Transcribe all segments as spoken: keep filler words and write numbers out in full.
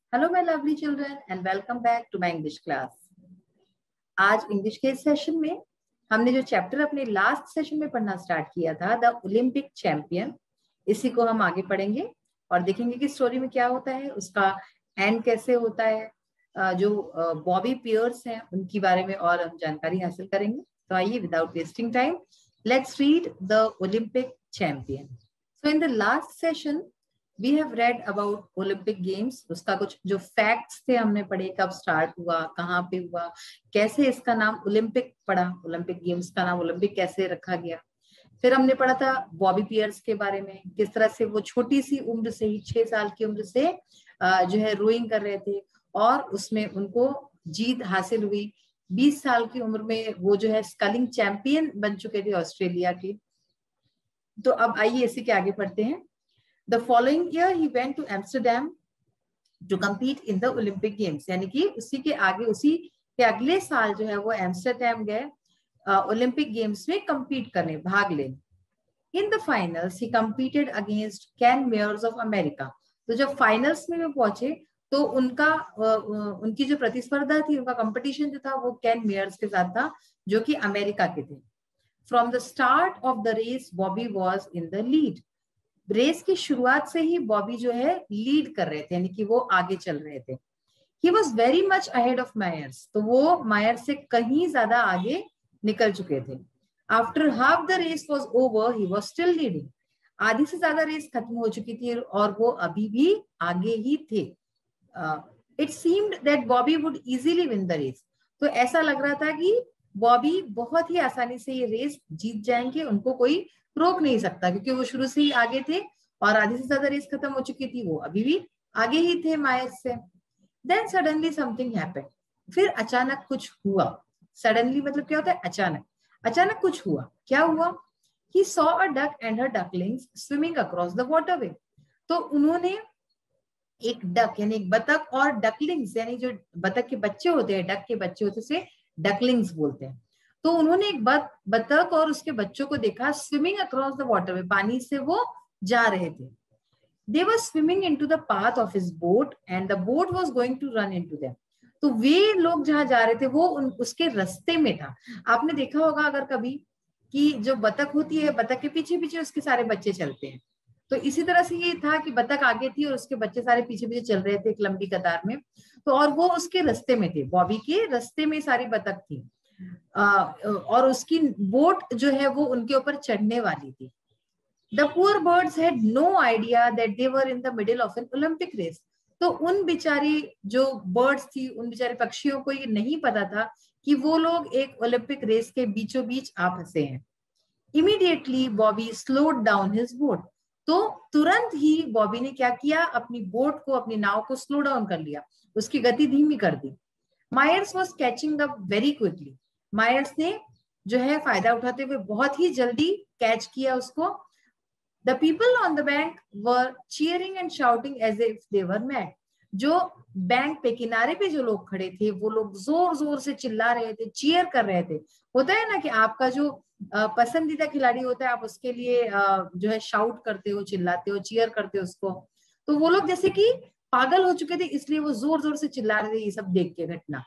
Hello my lovely children and welcome back to my English class. आज English के session में हमने जो चैप्टर अपने लास्ट सेशन में पढ़ना स्टार्ट किया था, द ओलंपिक चैंपियन, इसी को हम आगे पढ़ेंगे और देखेंगे कि स्टोरी में क्या होता है, उसका एंड कैसे होता है, जो बॉबी पियर्स हैं उनके बारे में और हम जानकारी हासिल करेंगे। तो आइए without wasting time let's read the Olympic champion. So in the last session we have read about Olympic games. उसका कुछ जो फैक्ट्स थे हमने पढ़े, कब स्टार्ट हुआ, कहाँ पे हुआ, कैसे इसका नाम ओलंपिक पड़ा, ओलंपिक गेम्स का नाम ओलंपिक कैसे रखा गया। फिर हमने पढ़ा था बॉबी पियर्स के बारे में, किस तरह से वो छोटी सी उम्र से ही, छह साल की उम्र से जो है रोइंग कर रहे थे और उसमें उनको जीत हासिल हुई। बीस साल की उम्र में वो जो है स्कलिंग चैंपियन बन चुके थे ऑस्ट्रेलिया के। तो अब आइए इसी के आगे पढ़ते हैं। The following year he went to Amsterdam to compete in the Olympic Games, यानी कि उसी के आगे उसी के अगले साल जो है वो एम्स्टरडैम गए ओलंपिक गेम्स में compete करने, भाग लेने। In the finals he competed against Ken Mayers of America। तो जब फाइनल्स में वो पहुंचे तो उनका उनकी जो प्रतिस्पर्धा थी, उनका कंपटीशन जो था वो कैन मेयर्स के साथ था, जो कि अमेरिका के थे। From the start of the race Bobby was in the lead। Race की शुरुआत से ही बॉबी जो है लीड कर रहे थे, यानी कि वो आगे चल रहे थे। He was very much ahead of Myers। तो वो मायर्स से कहीं ज्यादा आगे निकल चुके थे। After half the race was over, he was still leading। आधी से ज्यादा रेस खत्म हो चुकी थी और वो अभी भी आगे ही थे। uh, It seemed that Bobby would easily win the race। तो ऐसा लग रहा था कि बॉबी बहुत ही आसानी से ये रेस जीत जाएंगे, उनको कोई रोक नहीं सकता, क्योंकि वो शुरू से ही आगे थे और आधी से ज्यादा रेस खत्म हो चुकी थी, वो अभी भी आगे ही थे मायर्स से। Then suddenly something happened। फिर अचानक कुछ हुआ। Suddenly मतलब क्या होता है? अचानक। अचानक कुछ हुआ। क्या हुआ? He saw a duck and her ducklings swimming across the waterway। तो उन्होंने एक डक यानी एक बतख और डकलिंग्स यानी जो बतख के बच्चे होते हैं, डक के बच्चे होते से डकलिंग्स बोलते हैं। तो उन्होंने एक बतख और उसके बच्चों को देखा स्विमिंग अक्रॉस द वाटरवे, पानी से वो जा रहे थे। They were swimming into the path of his boat and the boat was going to run into them। तो वे लोग जहां जा रहे थे वो उन, उसके रास्ते में था। आपने देखा होगा अगर कभी कि जो बतख होती है, बतख के पीछे पीछे उसके सारे बच्चे चलते हैं। तो इसी तरह से ये था कि बतख आगे थी और उसके बच्चे सारे पीछे पीछे चल रहे थे एक लंबी कतार में। तो और वो उसके रास्ते में थे, बॉबी के रास्ते में सारी बतख थी। Uh, और उसकी बोट जो है वो उनके ऊपर चढ़ने वाली थी। The poor birds had no idea that they were in the middle of an Olympic race। तो उन बिचारी जो बर्ड्स थी, उन बिचारे पक्षियों को ये नहीं पता था कि वो लोग एक ओलंपिक रेस के बीचों बीच आ फंसे हैं। Immediately Bobby slowed down his boat। तो तुरंत ही बॉबी ने क्या किया? अपनी बोट को, अपनी नाव को स्लो डाउन कर लिया, उसकी गति धीमी कर दी। Myers was catching up very quickly। Myers ने जो है फायदा उठाते हुए बहुत ही जल्दी कैच किया उसको। The people on the bank were cheering and shouting as if they were mad। जो बैंक पे, किनारे पे जो लोग खड़े थे वो लोग जोर जोर से चिल्ला रहे थे, चीयर कर रहे थे। होता है ना कि आपका जो पसंदीदा खिलाड़ी होता है, आप उसके लिए जो है शाउट करते हो, चिल्लाते हो, चीयर करते हो उसको। तो वो लोग जैसे कि पागल हो चुके थे, इसलिए वो जोर जोर से चिल्ला रहे थे ये सब देख के घटना।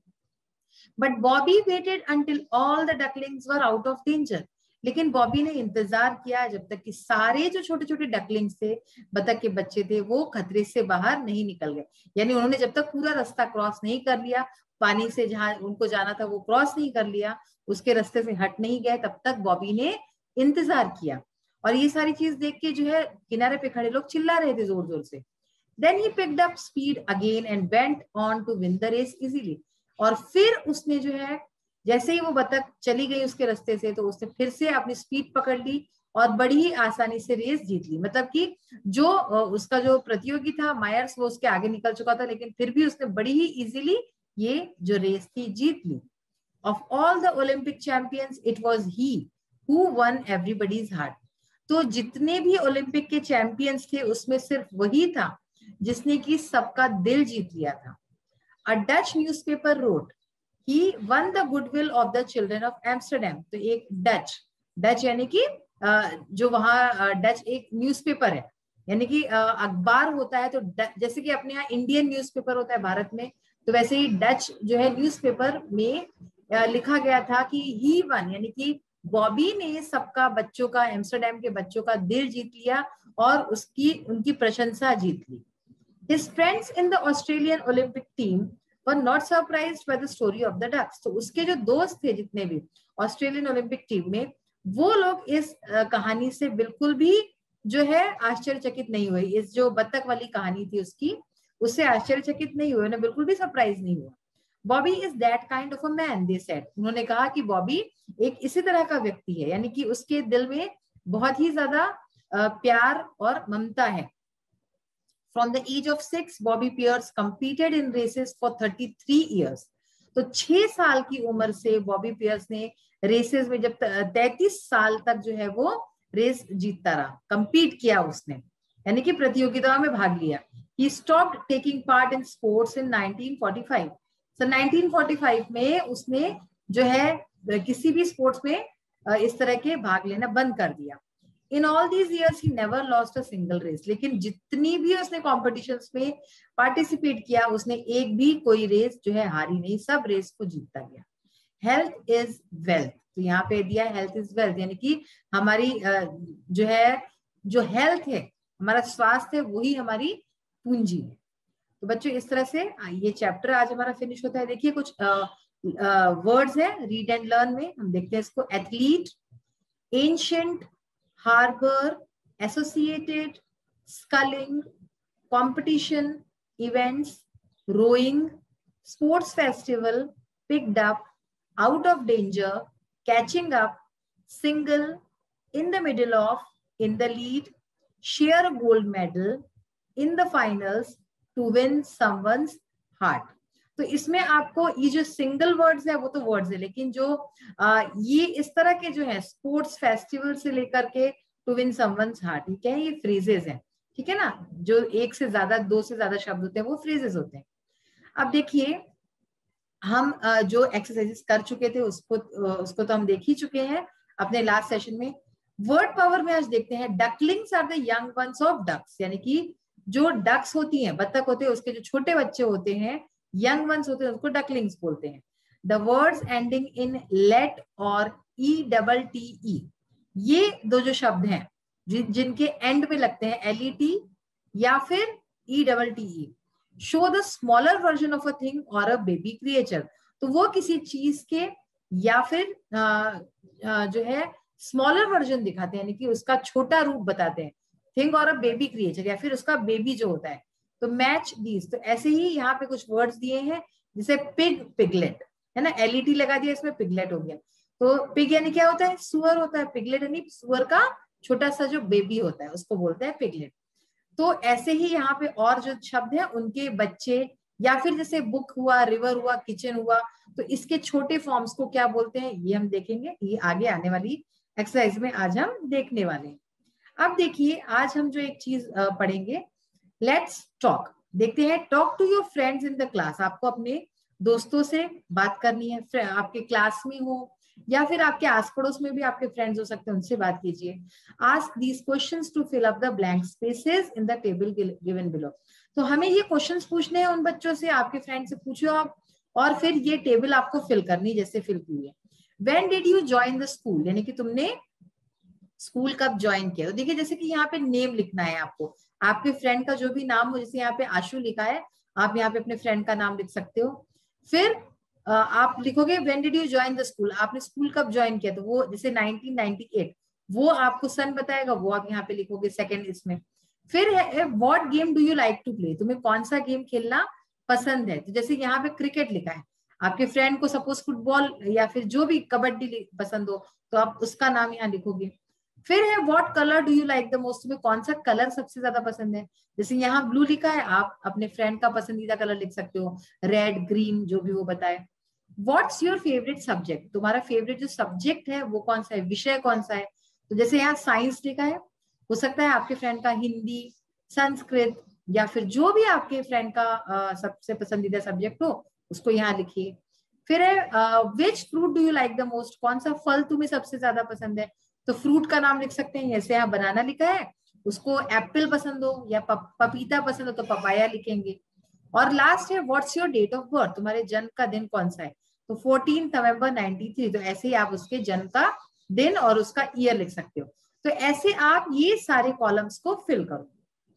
But Bobby waited until all the ducklings were out of danger। लेकिन बॉबी ने इंतजार किया जब तक कि सारे जो छोटे छोटे डकलिंग्स थे, बतख के बच्चे थे, वो खतरे से बाहर नहीं निकल गए। यानी उन्होंने जब तक पूरा रास्ता क्रॉस नहीं कर लिया, पानी से जहां उनको जाना था वो क्रॉस नहीं कर लिया, उसके रास्ते से हट नहीं गए, तब तक बॉबी ने इंतजार किया। और ये सारी चीज देख के जो है किनारे पे खड़े लोग चिल्ला रहे थे जोर जोर से। Then he picked up speed again and went on to win the race easily। और फिर उसने जो है जैसे ही वो बतख चली गई उसके रास्ते से, तो उसने फिर से अपनी स्पीड पकड़ ली और बड़ी ही आसानी से रेस जीत ली। मतलब कि जो उसका जो प्रतियोगी था मायर्स, वो उसके आगे निकल चुका था, लेकिन फिर भी उसने बड़ी ही इजीली ये जो रेस थी जीत ली। Of all the Olympic champions it was he who won everybody's heart. तो जितने भी ओलंपिक के चैंपियंस थे उसमें सिर्फ वही था जिसने कि सबका दिल जीत लिया था। A Dutch newspaper wrote, he won the goodwill of the children of Amsterdam। तो एक डच, डच यानी कि जो वहां डच एक न्यूज़पेपर है, यानी कि अखबार होता है तो जैसे कि अपने यहाँ इंडियन न्यूज़पेपर होता है भारत में, तो वैसे ही डच जो है न्यूज़पेपर में लिखा गया था कि ही वन, यानी कि बॉबी ने सबका बच्चों का, एम्स्टरडेम के बच्चों का दिल जीत लिया और उसकी उनकी प्रशंसा जीत ली। His friends in the Australian Olympic team were not surprised by the story of the ducks. तो उसके जो दोस्त थे जितने भी ऑस्ट्रेलियन ओलंपिक टीम में, वो लोग इस कहानी से बिल्कुल भी जो है आश्चर्यचकित नहीं हुए। इस जो बत्तख वाली कहानी थी उसकी, उससे आश्चर्यचकित नहीं हुए, उन्हें बिल्कुल भी सरप्राइज नहीं हुआ। Bobby is that kind of a man, they said. उन्होंने कहा कि बॉबी एक इसी तरह का व्यक्ति है, यानी कि उसके दिल में बहुत ही ज्यादा प्यार और ममता है। From the age of six, Bobby Pierce competed in races for thirty-three years. तो छह साल की उम्र से बॉबी पियर्स ने रेसेस में, जब तैतीस साल तक जो है वो रेस जीतता रहा, कंपीट किया उसने, यानी कि प्रतियोगिताओं में भाग लिया। He stopped taking part in sports in nineteen forty-five. So nineteen forty-five में उसने जो है किसी भी स्पोर्ट्स में इस तरह के भाग लेना बंद कर दिया। In all these years he never lost a single race. लेकिन जितनी भी उसने कॉम्पिटिशन्स में पार्टिसिपेट किया, उसने एक भी कोई रेस जो है हारी नहीं, सब रेस को जीतता गया। हेल्थ इज वेल्थ, तो यहाँ पे दिया हेल्थ इज वेल्थ, यानी कि हमारी जो है जो हेल्थ है, हमारा स्वास्थ्य है, वही हमारी पूंजी है। तो बच्चों इस तरह से ये चैप्टर आज हमारा फिनिश होता है। देखिए कुछ वर्ड्स है रीड एंड लर्न में, हम देखते हैं इसको। Athlete, ancient, harbor, associated, sculling, competition, events, rowing, sports festival, picked up, out of danger, catching up, single, in the middle of, in the lead, share a gold medal, in the finals, to win someone's heart. तो इसमें आपको ये जो single words है वो तो words है, लेकिन जो आ, ये इस तरह के जो है स्पोर्ट्स फेस्टिवल से लेकर के टू विन समवन्स हार्ट, क्या है, ये फ्रेजेस हैं, ठीक है ना। जो एक से ज्यादा, दो से ज्यादा शब्द होते हैं वो फ्रेजेस होते हैं। अब देखिए हम आ, जो एक्सरसाइजेस कर चुके थे उसको उसको तो हम देख ही चुके हैं अपने लास्ट सेशन में। वर्ड पावर में आज देखते हैं ducklings are the young ones of ducks, यानी कि जो डक्स होती हैं, बत्तख होते हैं, उसके जो छोटे बच्चे होते हैं, यंग वंस होते हैं, उसको डकलिंग्स बोलते हैं। The words ending in let और ई डबल टी ई, ये दो जो शब्द हैं जिन जिनके एंड में लगते हैं एल ई टी या फिर E double T E, show the smaller version of a thing और अ बेबी क्रिएचर। तो वो किसी चीज के या फिर आ, आ, जो है स्मॉलर वर्जन दिखाते हैं, यानी कि उसका छोटा रूप बताते हैं, थिंग और अ बेबी क्रिएचर, या फिर उसका बेबी जो होता है। तो मैच दीज, तो ऐसे ही यहाँ पे कुछ वर्ड्स दिए हैं, जैसे पिग, पिगलेट, है ना, एलईटी लगा दिया इसमें, पिगलेट हो गया। तो पिग यानी क्या होता है, सुअर होता है, पिगलेट यानी सुअर का छोटा सा जो बेबी होता है उसको बोलते हैं पिगलेट। तो ऐसे ही यहाँ पे और जो शब्द है उनके बच्चे, या फिर जैसे बुक हुआ, रिवर हुआ, किचन हुआ, तो इसके छोटे फॉर्म्स को क्या बोलते हैं ये हम देखेंगे, ये आगे आने वाली एक्सरसाइज में आज हम देखने वाले हैं। अब देखिए आज हम जो एक चीज पढ़ेंगे, लेट्स टॉक, देखते हैं। Talk to your friends in the class, आपको अपने दोस्तों से बात करनी है, आपके क्लास में हो या फिर आपके आस पड़ोस में भी आपके फ्रेंड्स हो सकते हैं, उनसे बात कीजिए। Ask these questions to fill up the blank spaces in the table given below. तो हमें ये क्वेश्चंस पूछने हैं उन बच्चों से, आपके फ्रेंड से पूछो आप, और फिर ये टेबल आपको फिल करनी जैसे फिल की है। When did you join the school, यानी कि तुमने स्कूल कब ज्वाइन किया। तो देखिए जैसे कि यहाँ पे नेम लिखना है आपको, आपके फ्रेंड का जो भी नाम हो, जैसे यहाँ पे आशु लिखा है, आप यहाँ पे अपने फ्रेंड का नाम लिख सकते हो। फिर आप लिखोगे when did you join the school, आपने स्कूल कब ज्वाइन किया, तो वो जैसे नाइनटीन नाइंटी एट, वो आपको सन बताएगा, वो आप यहाँ पे लिखोगे सेकंड इसमें। फिर है what game do you like to play, तुम्हें कौन सा गेम खेलना पसंद है। तो जैसे यहाँ पे क्रिकेट लिखा है, आपके फ्रेंड को सपोज फुटबॉल या फिर जो भी कबड्डी पसंद हो तो आप उसका नाम यहाँ लिखोगे। फिर है what colour do you like the most, तुम्हें कौन सा कलर सबसे ज्यादा पसंद है। जैसे यहाँ ब्लू लिखा है, आप अपने फ्रेंड का पसंदीदा कलर लिख सकते हो, रेड, ग्रीन, जो भी वो बताए। व्हाट्स योर फेवरेट सब्जेक्ट, तुम्हारा फेवरेट जो सब्जेक्ट है वो कौन सा है, विषय कौन सा है। तो जैसे यहाँ साइंस लिखा है, हो सकता है आपके फ्रेंड का हिंदी, संस्कृत, या फिर जो भी आपके फ्रेंड का uh, सबसे पसंदीदा सब्जेक्ट हो उसको यहाँ लिखिए। फिर है which fruit do you like the most, कौन सा फल तुम्हें सबसे ज्यादा पसंद है, तो फ्रूट का नाम लिख सकते हैं। जैसे यहाँ बनाना लिखा है उसको एप्पल पसंद हो या पप, पपीता पसंद हो तो पपाया लिखेंगे। और लास्ट है what's your date of birth, तुम्हारे जन्म का दिन कौन सा है, तो फोर्टीन नवंबर नाइनटी थ्री, तो ऐसे ही आप उसके जन्म का दिन और उसका ईयर लिख सकते हो। तो ऐसे आप ये सारे कॉलम्स को फिल करो।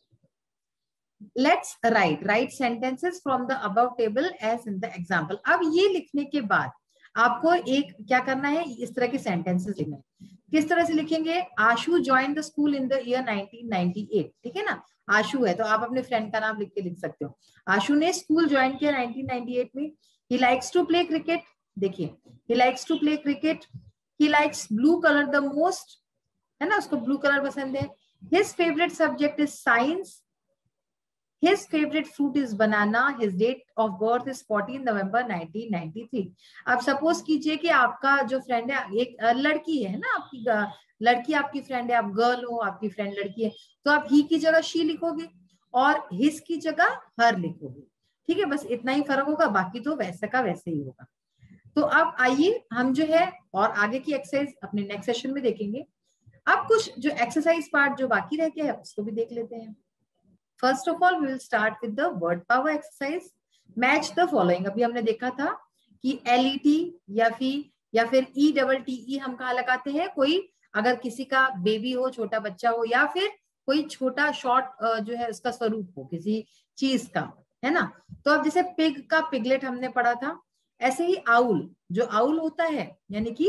Let's write right sentences from the above table as in the example. अब ये लिखने के बाद आपको एक क्या करना है, इस तरह के सेंटेंसेस लिखना है। किस तरह से लिखेंगे, Ashu join the school in the year nineteen ninety eight, ठीक है ना, आशु है तो आप अपने फ्रेंड का नाम लिख के लिख सकते हो। आशु ने स्कूल ज्वाइन किया नाइनटीन नाइंटी एट में। He likes to play cricket, देखिए he likes to play cricket. He likes blue colour the most, है ना, उसको ब्लू कलर पसंद है। His favourite subject is science. His favorite fruit is banana. His date of birth is fourteen November nineteen ninety-three. अब suppose कीजिए कि आपका जो फ्रेंड है एक लड़की है ना, आपकी लड़की आपकी फ्रेंड है, आप गर्ल हो, आपकी फ्रेंड लड़की है, तो आप ही की जगह शी लिखोगे और हिज की जगह हर लिखोगे, ठीक है, बस इतना ही फर्क होगा, बाकी तो वैसे का वैसे ही होगा। तो अब आइए हम जो है और आगे की एक्सरसाइज अपने नेक्स्ट सेशन में देखेंगे। अब कुछ जो एक्सरसाइज पार्ट जो बाकी रह गया है उसको भी देख लेते हैं। First of all, we will start with the word power exercise. Match the following. अभी हमने देखा था कि L E T या फिर या फिर E डबल T E हम कहाँ लगाते हैं, कोई अगर किसी का बेबी हो, छोटा बच्चा हो, या फिर कोई छोटा शॉर्ट जो है उसका स्वरूप हो किसी चीज का, है ना। तो अब जैसे पिग का पिगलेट हमने पढ़ा था, ऐसे ही आउल, जो आउल होता है यानी कि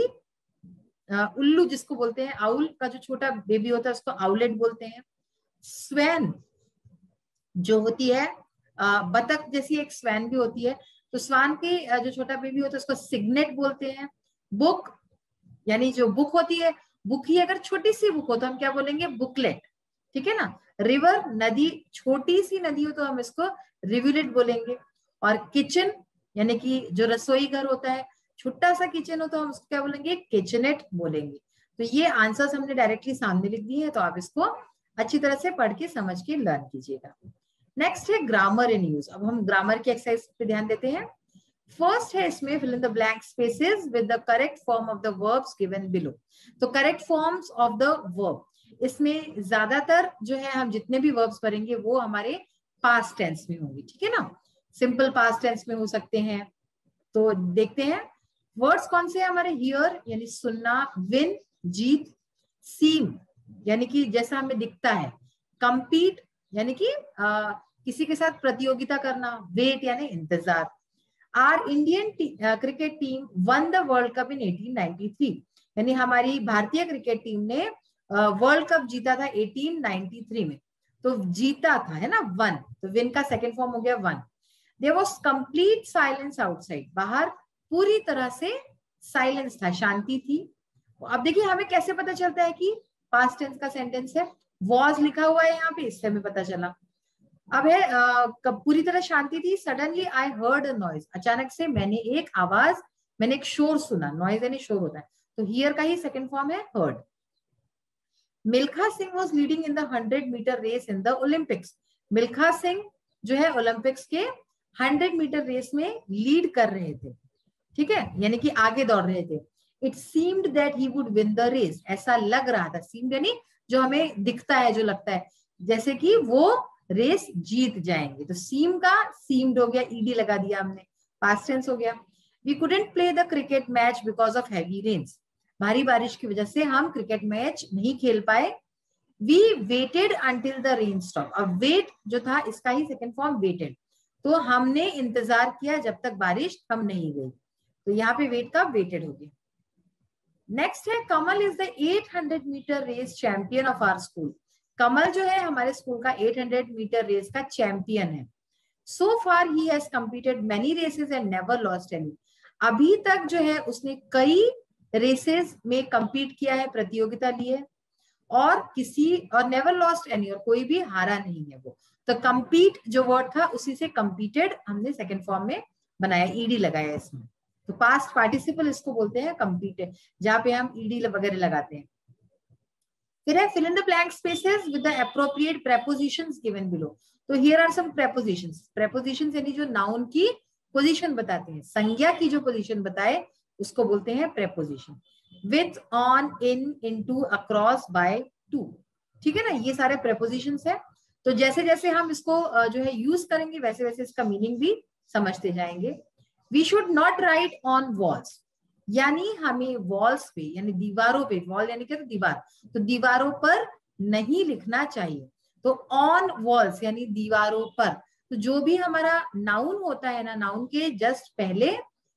उल्लू जिसको बोलते हैं, आउल का जो छोटा बेबी होता है उसको आउलेट बोलते हैं। स्वैन जो होती है, बतख जैसी एक स्वैन भी होती है, तो स्वान की जो छोटा बेबी होता है उसको सिग्नेट बोलते हैं। बुक यानी जो बुक होती है, बुक ही अगर छोटी सी बुक हो तो हम क्या बोलेंगे, बुकलेट, ठीक है ना। रिवर नदी, छोटी सी नदी हो तो हम इसको रिवुलेट बोलेंगे। और किचन यानी कि जो रसोई घर होता है, छोटा सा किचन हो तो हम उसको क्या बोलेंगे, किचनेट बोलेंगे। तो ये आंसर्स हमने डायरेक्टली सामने लिख दिए हैं, तो आप इसको अच्छी तरह से पढ़ के समझ के लर्न कीजिएगा। नेक्स्ट है ग्रामर इन यूज। अब हम ग्रामर की एक्सरसाइज पे ध्यान देते हैं। फर्स्ट है इसमें fill in the blank spaces with the correct form of the verbs given below. तो correct forms of the verb, इसमें ज्यादातर जो है हम जितने भी वर्ब्स पढ़ेंगे वो हमारे पास्ट टेंस में होंगे, ठीक है ना, सिंपल पास्ट टेंस में हो सकते हैं। तो देखते हैं वर्ड्स कौन से हैं हमारे। हियर यानी सुनना, विन जीत, सीम यानी कि जैसा हमें दिखता है, कंपीट यानी कि आ, किसी के साथ प्रतियोगिता करना, वेट यानी इंतजार। Our Indian cricket team won the world cup in eighteen ninety three, यानी हमारी भारतीय क्रिकेट टीम ने वर्ल्ड कप जीता था एटीन नाइंटी थ्री में। तो जीता था, है ना, वन, तो विन का सेकेंड फॉर्म हो गया won. There was complete silence outside, बाहर पूरी तरह से साइलेंस था, शांति थी। अब देखिए हमें कैसे पता चलता है कि पास्ट टेंस का सेंटेंस है, वॉज लिखा हुआ है यहाँ पे, इससे हमें पता चला। अब है कब पूरी तरह शांति थी, suddenly I heard a noise, अचानक से मैंने एक आवाज, मैंने एक शोर सुना, नॉइज यानी शोर होता है, तो हियर का ही सेकंड फॉर्म है heard. Milkha Singh was leading in the hundred metre race in the Olympics, Milkha Singh जो है ओलंपिक्स के हंड्रेड मीटर रेस में लीड कर रहे थे, ठीक है, यानी कि आगे दौड़ रहे थे। It seemed that he would win the race, ऐसा लग रहा था, सीम्ड यानी जो हमें दिखता है, जो लगता है, जैसे कि वो रेस जीत जाएंगे। तो सीम का सीम्ड हो गया, ईडी लगा दिया हमने, पास्ट टेंस हो गया। We couldn't play the cricket match because of heavy rains, भारी बारिश की वजह से हम क्रिकेट मैच नहीं खेल पाए। We waited until the rain stop, अब वेट जो था इसका ही सेकेंड फॉर्म वेटेड, तो हमने इंतजार किया जब तक बारिश थम नहीं गई, तो यहाँ पे वेट का वेटेड हो गया। नेक्स्ट है Kamal is the eight hundred metre race champion of our school, Kamal जो है हमारे स्कूल का एट हंड्रेड मीटर रेस का चैंपियन है। So far he has competed many races and never lost any, अभी तक जो है उसने कई रेसेस में कंपीट किया है, प्रतियोगिता ली है, और किसी और नेवर लॉस्ट एनी, और कोई भी हारा नहीं है वो। तो कंपीट जो वर्ड था उसी से कंपीटेड हमने सेकंड फॉर्म में बनाया, ईडी लगाया इसमें। तो पास्ट पार्टिसिपल इसको बोलते हैं कंपीटेड, जहां पे हम ईडी वगैरह लगाते हैं। फिर है fill in the blank spaces with the appropriate prepositions given below. तो here are some prepositions. Prepositions यानी जो नाउन की पोजीशन बताते हैं, संज्ञा की जो पोजीशन बताए उसको बोलते हैं preposition. With, on, in, into, across, by, to. ठीक है ना, ये सारे प्रेपोजिशंस है। तो जैसे जैसे हम इसको जो है यूज करेंगे वैसे वैसे इसका मीनिंग भी समझते जाएंगे। We should not write on walls, यानी हमें वॉल्स पे यानी दीवारों पे, वॉल यानी क्या, तो दीवार, तो दीवारों पर नहीं लिखना चाहिए। तो ऑन वॉल्स यानी दीवारों पर, तो जो भी हमारा नाउन होता है ना, नाउन के जस्ट पहले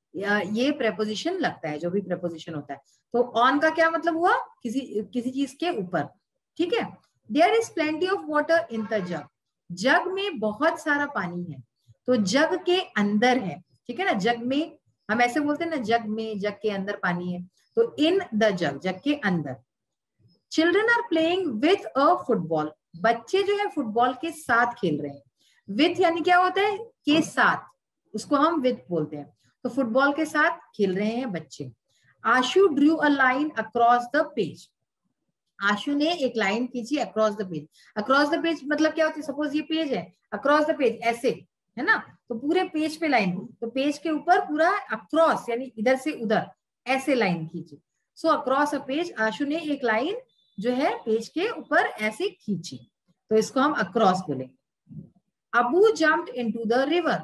ये प्रेपोजिशन लगता है, जो भी प्रेपोजिशन होता है। तो ऑन का क्या मतलब हुआ, किसी किसी चीज के ऊपर, ठीक है। There is plenty of water in the jug, jug में बहुत सारा पानी है, तो जग के अंदर है, ठीक है ना। जग में हम ऐसे बोलते हैं ना, जग में, जग के अंदर पानी है, तो इन द जग, जग के अंदर। Children are playing with a football, बच्चे जो है फुटबॉल के साथ खेल रहे हैं। विथ यानी क्या होता है, के साथ, उसको हम विथ बोलते हैं। तो फुटबॉल के साथ खेल रहे हैं बच्चे। Ashu drew a line across the page, Ashu ने एक लाइन खींची across the page. Across the page मतलब क्या होती है, सपोज ये पेज है, अक्रॉस द पेज ऐसे है ना, तो पूरे पेज पे लाइन, तो पेज के ऊपर पूरा अक्रॉस यानी इधर से उधर ऐसे लाइन खींची। सो अक्रॉस अ पेज, आशु ने एक लाइन जो है पेज के ऊपर ऐसे खींची, तो इसको हम अक्रॉस बोलेंगे। Abu jumped into the river,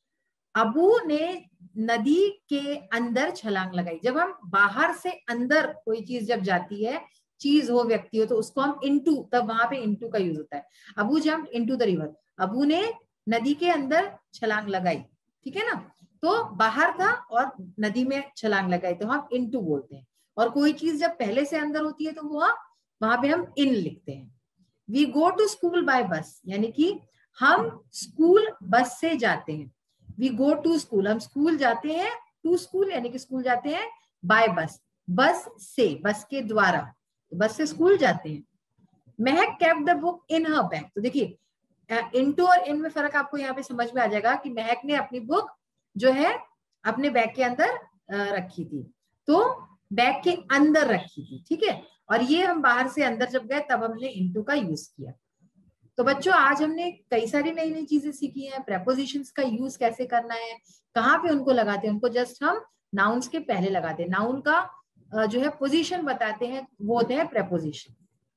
Abu ने नदी के अंदर छलांग लगाई। जब हम बाहर से अंदर कोई चीज जब जाती है, चीज हो, व्यक्ति हो, तो उसको हम इनटू, तब वहां पे इनटू का यूज होता है। Abu jumped into the river, Abu ने नदी के अंदर छलांग लगाई, ठीक है ना। तो बाहर था और नदी में छलांग लगाई, तो हम इनटू बोलते हैं। और कोई चीज जब पहले से अंदर होती है तो वो वहां पे हम इन लिखते हैं। We go to school by bus, यानी कि हम स्कूल बस से जाते हैं। वी गो टू स्कूल, हम स्कूल जाते हैं, टू स्कूल यानी कि स्कूल जाते हैं, बाय बस, बस से, बस के द्वारा, बस से स्कूल जाते हैं। Mehak kept the book in her bag, तो देखिए इनटू और इन में फर्क आपको यहाँ पे समझ में आ जाएगा कि महक ने अपनी बुक जो है अपने बैग के अंदर रखी थी, तो बैग के अंदर रखी थी, ठीक है। और ये हम बाहर से अंदर जब गए तब हमने इनटू का यूज किया। तो बच्चों आज हमने कई सारी नई नई चीजें सीखी हैं। प्रेपोजिशंस का यूज कैसे करना है, कहाँ पे उनको लगाते हैं, उनको जस्ट हम नाउन्स के पहले लगाते हैं। नाउन का जो है पोजीशन बताते हैं, वो होते हैं प्रेपोजिशन।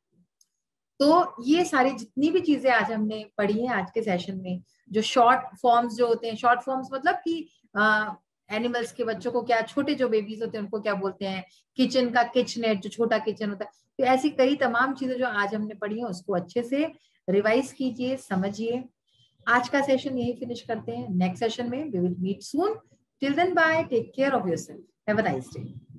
तो ये सारी जितनी भी चीजें आज हमने पढ़ी हैं आज के सेशन में, जो शॉर्ट फॉर्म्स जो होते हैं, शॉर्ट फॉर्म्स मतलब कि एनिमल्स के बच्चों को क्या, छोटे जो बेबीज होते हैं उनको क्या बोलते हैं, किचन का किचनेट, जो छोटा किचन होता है। तो ऐसी कई तमाम चीजें जो आज हमने पढ़ी हैं उसको अच्छे से रिवाइज कीजिए, समझिए। आज का सेशन यही फिनिश करते हैं। नेक्स्ट सेशन में we will meet soon. Till then bye, take care of yourself, have a nice day.